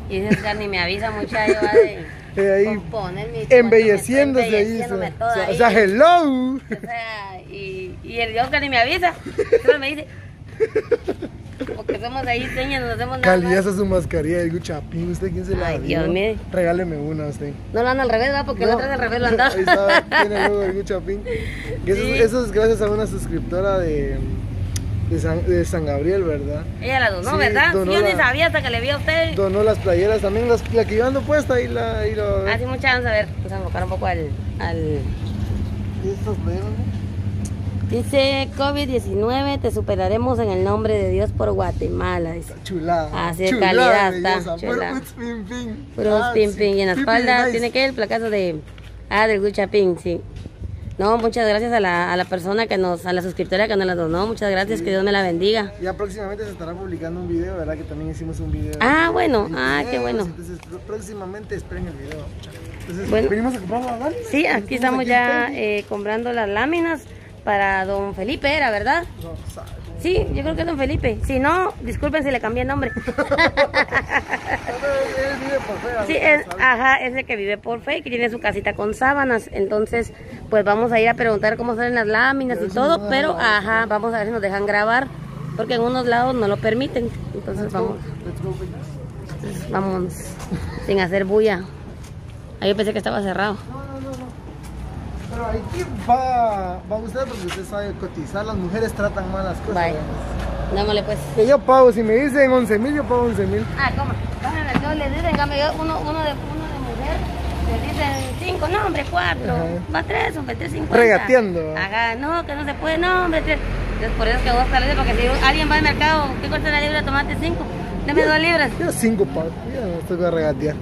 Y Edgar ni me avisa muchacho, va de ahí poner mi embelleciéndose ahí. O sea, hello. O sea, y el Edgar ni me avisa. Solo me dice. Porque somos ahí señas, no hacemos nada. Caliza su mascarilla de Guchapín. ¿Usted quién se la dio? Dios mío. Regáleme una a usted. No lo anda al revés, ¿va? Porque no, la otra al revés lo anda. Ahí está, tiene el logo de Guchapín. Y eso es gracias a una suscriptora de San Gabriel, ¿verdad? Ella la donó, sí, ¿verdad? Donó yo ni sabía hasta que le vi a usted. Donó las playeras también, la que yo ando puesta ahí Así mucha chance, a ver, vamos a enfocar un poco al... ¿Y estas playeras? Dice COVID-19, te superaremos en el nombre de Dios por Guatemala. Dice. Chulada. Así de calidad está. Chulada. Puros pin pin. Y en la espalda nice. Tiene que el placazo de... del Guchapín, sí. No, muchas gracias a la persona a la suscriptora que nos la donó. Muchas gracias, que Dios me la bendiga. Ya próximamente se estará publicando un video, ¿verdad? Que también hicimos un video. Bueno, qué bueno. Entonces próximamente esperen el video. Entonces, bueno, ¿venimos a comprar las láminas? Sí, aquí estamos ya comprando las láminas para don Felipe, ¿era verdad? No, sabe. Sí, yo creo que es don Felipe. Si no, disculpen si le cambié el nombre. Él vive por fe. Sí, es el que vive por fe, que tiene su casita con sábanas. Entonces, pues vamos a ir a preguntar cómo salen las láminas y todo. Pero, vamos a ver si nos dejan grabar, porque en unos lados no lo permiten. Entonces, vamos. Entonces, vamos sin hacer bulla. Ahí yo pensé que estaba cerrado. Pero aquí va usted, porque usted sabe cotizar, las mujeres tratan mal las cosas. Vaya, démosle pues. Que yo pago, si me dicen 11,000, yo pago 11,000. ¿Cómo? Yo les dicen, en cambio, uno de mujer, les dicen 5, no hombre, 4, va 3, hombre, 3.50. Regateando. No, que no se puede, no hombre, 3. Entonces por eso que vos tal vez, porque si alguien va al mercado, ¿qué cuesta la libra de tomate? 5, deme 2 libras. Yo 5 pago, ya no estoy a regatear.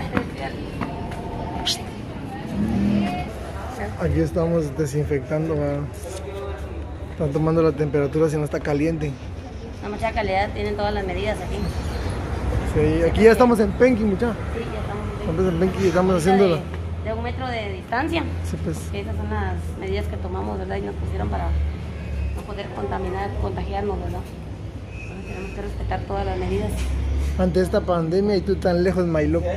Aquí estamos desinfectando, están tomando la temperatura si no está caliente. La mucha calidad, tienen todas las medidas aquí. Sí, aquí ya estamos en Penqui, muchacha. Sí, ya estamos en Penqui y estamos haciéndolo. De 1 metro de distancia. Sí, pues. Esas son las medidas que tomamos, ¿verdad? Y nos pusieron para no poder contagiarnos, ¿verdad? Entonces tenemos que respetar todas las medidas. Ante esta pandemia y tú tan lejos, my love.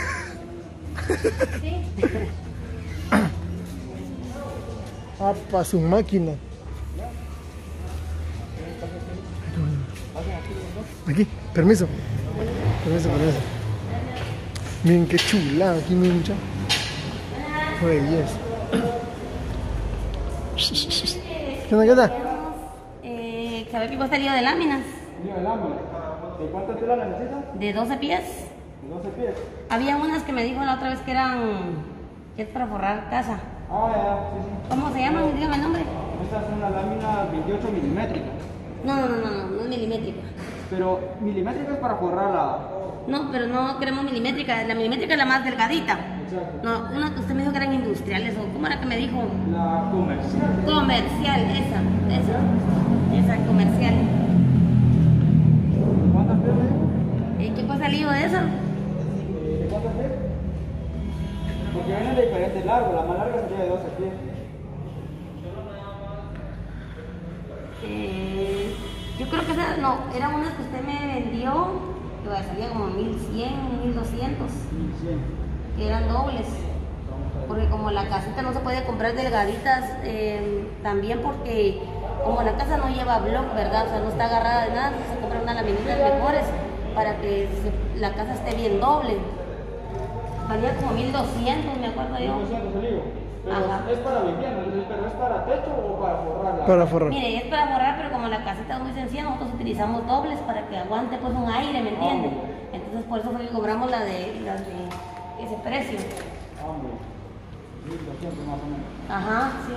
Sí. Para su máquina. Aquí, permiso. Permiso. Miren qué chula, aquí mi mucha. Belleza. ¿Qué onda? ¿Sabes que vos salido de láminas? ¿De láminas? ¿De cuántas telas necesitas? De 12 pies. ¿De 12 pies? Había unas que me dijo la otra vez que es para forrar casa. Ya, sí. ¿Cómo se llaman? Dígame el nombre. Esta es una lámina 28 milimétrica. No es milimétrica. Pero milimétrica es para forrarla. No, pero no queremos milimétrica. La milimétrica es la más delgadita. Exacto. No, una que usted me dijo que eran industriales, o ¿cómo era que me dijo? La comercial. Comercial, esa, comercial. ¿Cuántas pies? ¿Qué fue salido de eso? ¿De cuántas pies? Porque vienen de diferentes largos, la más larga sería de 12 pies. Yo creo que eran unas que usted me vendió, que salía como 1.100, 1.200, que eran dobles. Porque como la casita no se puede comprar delgaditas, también porque como la casa no lleva block, ¿verdad? O sea, no está agarrada de nada, se compran unas laminitas mejores para que la casa esté bien doble. Valía como 1.200, me acuerdo yo. 1.200 el higo. Pero es para vivienda, pero es para techo o para forrarla. Para forrar. Mire, es para forrar, pero como la casita es muy sencilla, nosotros utilizamos dobles para que aguante pues un aire, ¿me entiende? Entonces por eso fue que cobramos las de ese precio. 1.200 más o menos. Sí.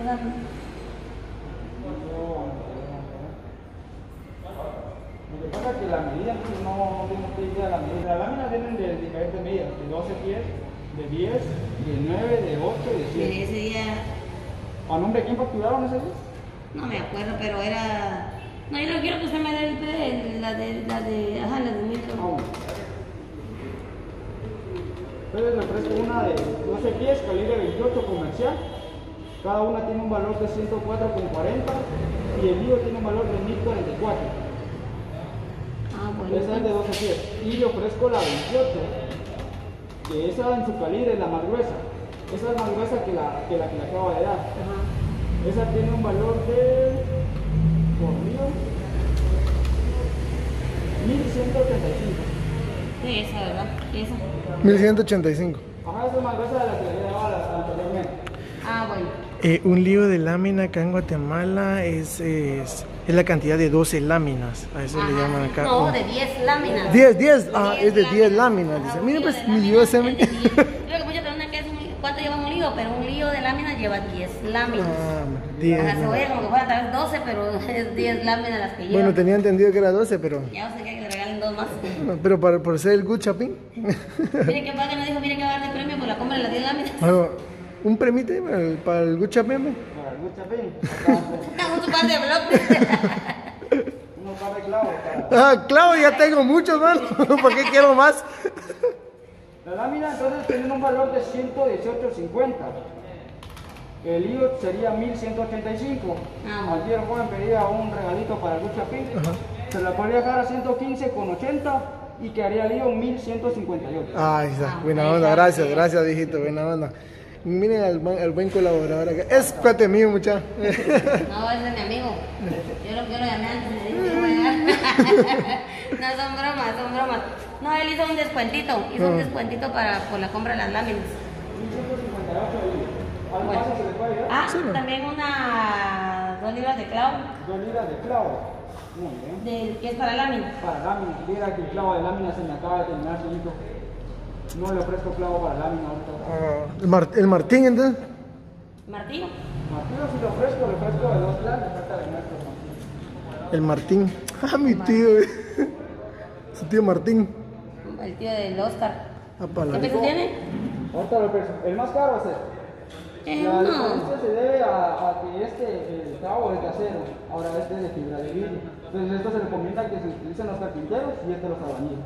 Lo que pasa es que la medida, no tengo idea de la medida. Las láminas vienen de diferentes medidas, de 12 pies, de 10, de 9, de 8 y de 7. Mire, ese día... ¿A nombre de quién facturaron ese día? No me acuerdo, pero era... No, yo no quiero que usted me dé la de Milton. Entonces me ofrezco una de 12 pies, calibre 28 comercial. Cada una tiene un valor de 104,40 y el mío tiene un valor de 1.044. Bueno. Esa es de 12 pies. Y le ofrezco la 28, que esa en su calibre es la más gruesa. Esa es más gruesa que la que le acabo de dar. Ajá. Esa tiene un valor de, por mío, 1185. Sí, esa, ¿verdad? Esa. 1185. Ajá, esa es más gruesa de la que le había dado anteriormente. Ah, bueno. Un lío de lámina acá en Guatemala es la cantidad de 12 láminas. A eso le Ajá. llaman acá. No, de 10 láminas. 10. Ah, es de 10 láminas. Dice. Ajá, Mira, un pues lío de mi láminas lío es se de me. 10. Creo que muchas personas que es ¿cuánto lleva un lío? Pero un lío de láminas lleva 10 láminas. Ah, 10. Ajá, se oye como que fueran tal vez 12, pero es 10 láminas las que lleva. Bueno, tenía entendido que era 12, pero. Ya no sé qué, que le regalen 2 más. No, pero por ser el Good Shopping. Miren que padre nos dijo, miren que va a dar de premio por la compra de las 10 láminas. Bueno, un premite para el Good Shopping. Para el Good Shopping, Un par de bloques. unos par de clavos. Ah, claro, ya tengo muchos, mano. ¿Por qué quiero más? La lámina entonces tiene un valor de 118.50. El lío sería 1185. Ah. Ayer el joven pedía un regalito para el Good Shopping. Se la podría dejar a 115.80 y quedaría el lío 1158. Ahí está, buena onda, gracias, viejito, buena onda. Miren al buen colaborador acá. Es cuate mío, muchacho. No, ese es mi amigo. Yo lo llamé antes y le dije que iba a llegar. No, son bromas. No, él hizo un descuentito. Un descuentito por la compra de las láminas. 1158 el lío. ¿Algo Bueno. más se le puede dar? Ah, Sí, ¿no? también 2 libras de clavo. 2 libras de clavo. Muy bien. Que es para lámina. Para lámina. Mira que el clavo de lámina se me acaba de terminar, señorito. No le ofrezco clavo para lámina ahorita. El Martín, entonces. Martillo. Martillo si le ofrezco de 2 clases, falta de nuestro. El Martín. Ah, mi tío. Su tío Martín. El tío del Oscar. Ah, para ¿Qué la- precio tiene? Ahorita lo ofrezco. El más caro es este. La No. diferencia se debe a que el clavo es de acero, ahora este es de fibra de vidrio. Entonces esto se recomienda que se utilicen los carpinteros y este los albañiles.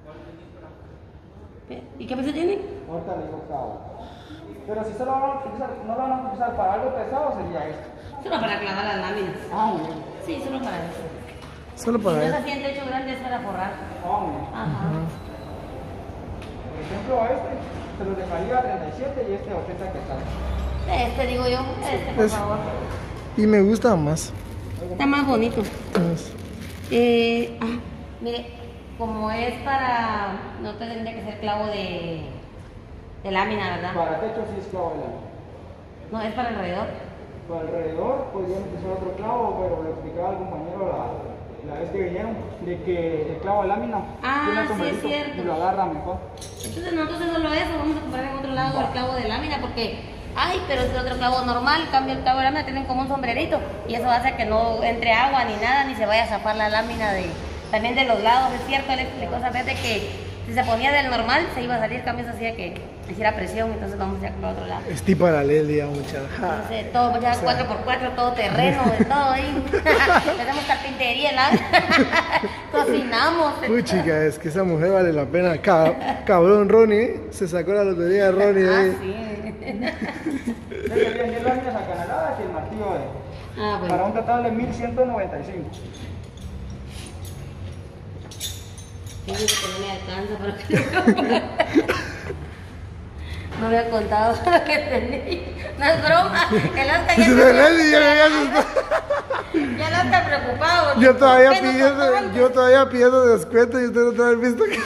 ¿Y qué precio tiene? Ahorita le digo clavo. Pero si solo van a utilizar, no lo van a utilizar para algo pesado, sería este. Solo para clavar las láminas. Ah, muy bien. Sí, solo para eso. Solo Si no para es él. así en techo grande, es para forrar. Ah, muy bien. Ajá. Por ejemplo, a este se lo dejaría a 37 y este a 80 que tal. Este digo yo, por Es- favor. Y me gusta más. Está más bonito. Entonces, Mire, como es para, no tendría que ser clavo de lámina, ¿verdad? Para techo sí es clavo de lámina. No, es para alrededor. Para alrededor podrían utilizar otro clavo, pero le explicaba al compañero la vez que vinieron de que el clavo de lámina Ah, tiene el sí, es sombrerito cierto. y lo agarra mejor. Entonces nosotros es solo eso, vamos a comprar en otro lado el clavo de lámina porque, ay, pero es otro clavo normal, en cambio el clavo de lámina tienen como un sombrerito y eso hace que no entre agua ni nada, ni se vaya a zafar la lámina también de los lados, es cierto, él explicó esa vez de que si se ponía del normal se iba a salir, cambio eso hacía que hiciera presión, entonces vamos ya para otro lado. estoy paralelo ya, muchacho. Entonces, todo ya 4x4, todo terreno, de todo ahí. Hacemos carpintería, cocinamos. Puchica, es que esa mujer vale la pena. Cabrón, Ronnie, se sacó la lotería de Ronnie. Ah, ahí. sí. Entonces serían 10 láminas acanaladas y el martillo Ah, para bueno. un total de 1195. Yo digo que no me alcanza, pero no había contado lo que tenía. No es broma. El Oscar ya ya no está preocupado. Yo todavía ¿Qué nos pidiendo descuento y usted no trae visto que.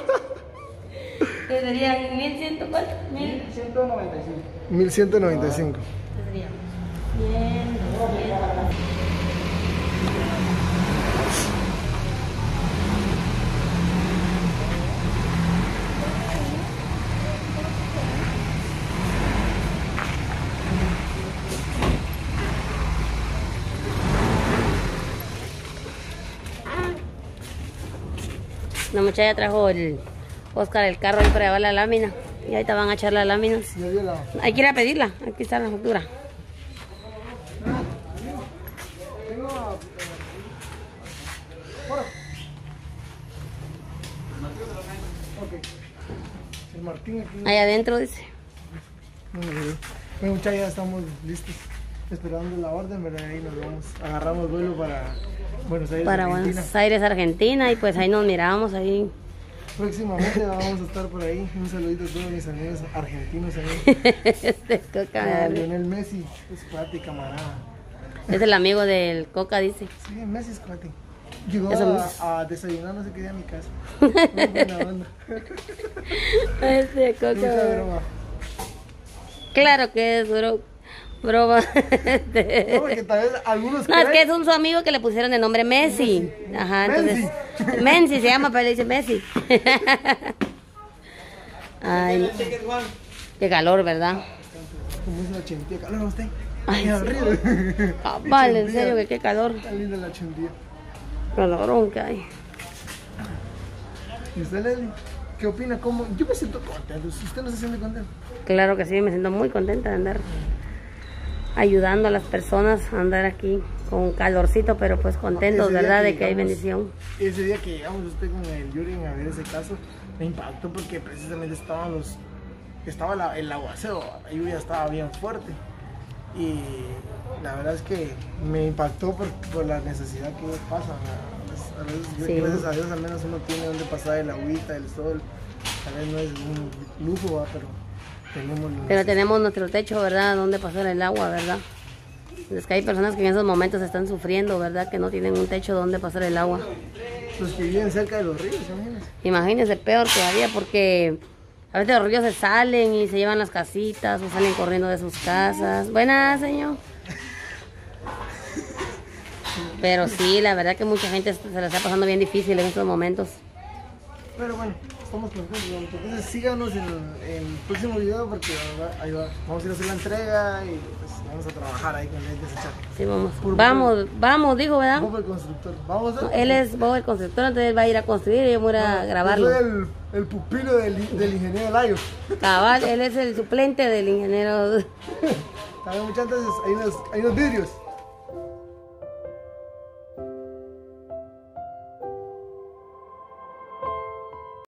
Que serían 1100, ¿cuánto? 1195. 1195. ¿Qué sería? 100, 200. La muchacha trajo el Oscar el carro ahí para llevar la lámina. Y ahorita van a echar las láminas. Ya dio la. Hay que ir a pedirla. Aquí está la factura. El Martín aquí. Ahí adentro dice. Bueno, muchachos, ya estamos listos. Esperando la orden, ¿verdad? Ahí nos vamos. Agarramos vuelo para Buenos Aires, para Argentina. Buenos Aires, Argentina, y pues ahí nos miramos ahí. Próximamente vamos a estar por ahí. Un saludito a todos mis amigos argentinos ahí. Este Coca, Lionel Messi es cuate, camarada. es el amigo del Coca, dice. Sí, Messi es cuate. Llegó Eso a desayunar, no sé qué día a mi casa. Muy buena onda. Este Mucha Coca. broma. Claro que es broma. No, porque tal vez algunos No, es que creen- es un su amigo que le pusieron el nombre Messi. Ajá, entonces. Messi se llama, pero le dice Messi. Ay, qué calor, ¿verdad? Como es la chentía, calor usted. Ay, Ay, sí. horrible. Vale, en serio, que qué calor. Está linda la chentía. Calorón que hay. ¿Y usted, Leslie? ¿Qué opina? ¿Cómo? Yo me siento contento. ¿Usted no se siente contento? Claro que sí, me siento muy contenta de andar ayudando a las personas a andar aquí con calorcito, pero pues contentos, Ese día ¿verdad? que De que hay llegamos- bendición. Ese día que llegamos usted con el Yuri a ver ese caso, me impactó porque precisamente estaba el aguacero, la lluvia estaba bien fuerte. Y la verdad es que me impactó por la necesidad que pasa. ¿no? A veces, Sí. gracias a Dios, al menos uno tiene donde pasar el agüita, el sol. Tal vez no es un lujo, ¿va? Pero tenemos. Pero tenemos nuestro techo, ¿verdad? Donde pasar el agua, ¿verdad? Es que hay personas que en esos momentos están sufriendo, ¿verdad? Que no tienen un techo donde pasar el agua. Los que viven cerca de los ríos, imagínense. Imagínense, peor todavía, porque a veces los ríos se salen y se llevan las casitas o salen corriendo de sus casas. Buenas, señor. Pero sí, la verdad que mucha gente se la está pasando bien difícil en estos momentos. Pero bueno, estamos contentos. Entonces síganos en el próximo video porque ahí va. Vamos a ir a hacer la entrega y pues vamos a trabajar ahí con el desechar. Sí, vamos. Por- Vamos, dijo, ¿verdad? Bob el constructor. Vamos a Él es Bob el constructor, entonces él va a ir a construir y yo voy a ir a grabarlo. Yo soy el pupilo del ingeniero Layo. Cabal, él es el suplente del ingeniero. También muchas veces hay unos vidrios.